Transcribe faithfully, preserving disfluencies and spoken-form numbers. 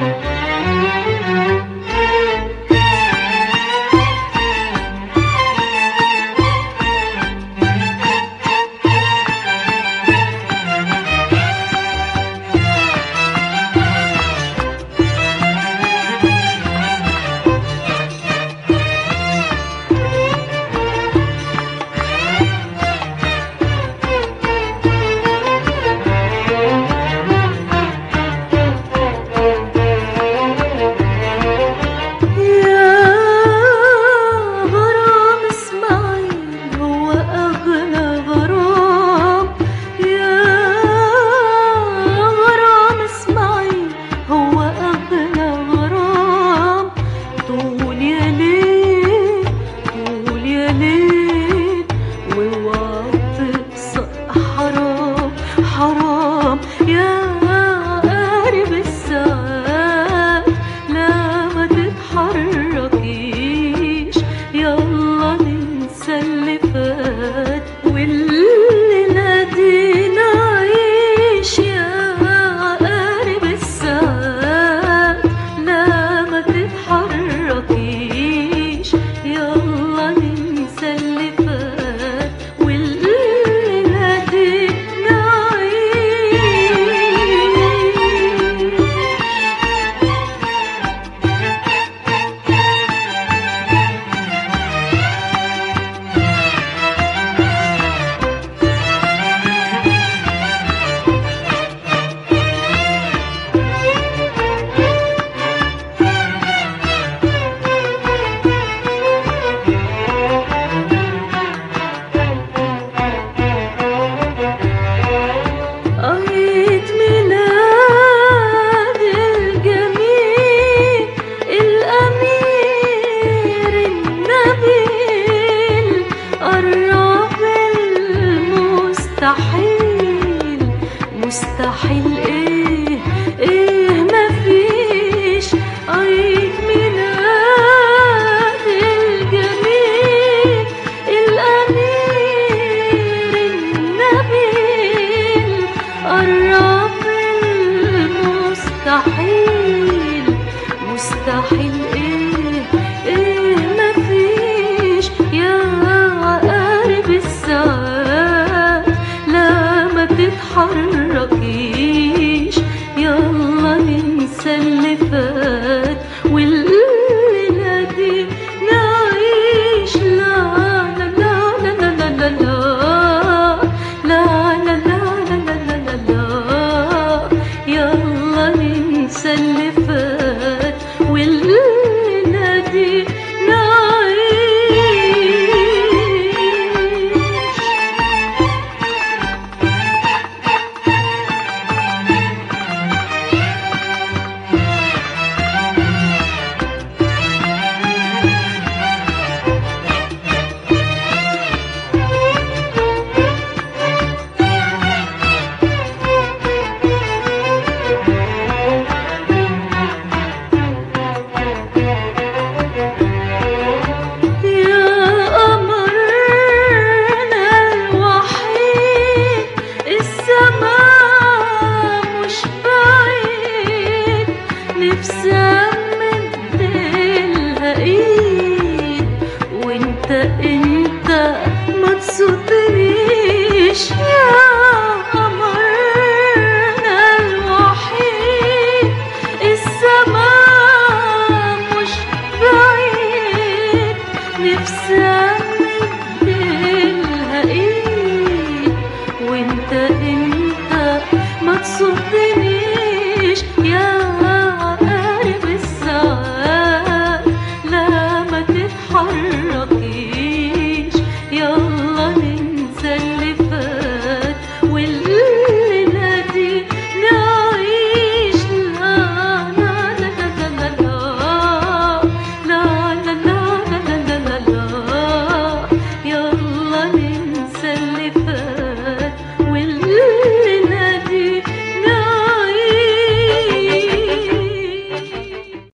حرام يا قارب الساعات، لا ما تتحركيش، يلا ننسى اللي فات والليلة دي نعيش. يا قارب الساعات لا ما تتحركيش، يلا ننسى اللي فات والليلة دي مستحيل مستحيل ايه ايه مفيش عيد ميلاد الجميل الأمير النبيل، قرب المستحيل مستحيل ايه ايه مفيش. يا قارب الساعات ما تتحركيش، يلا ننسى اللي فات والليلة دي نعيش. لا لا لا لا لا لا لا لا لا لا لا لا، يلا ننسى اللي فات والليلة دي نفسي امدلها ايد، وانت انت ما تصدنيش. يا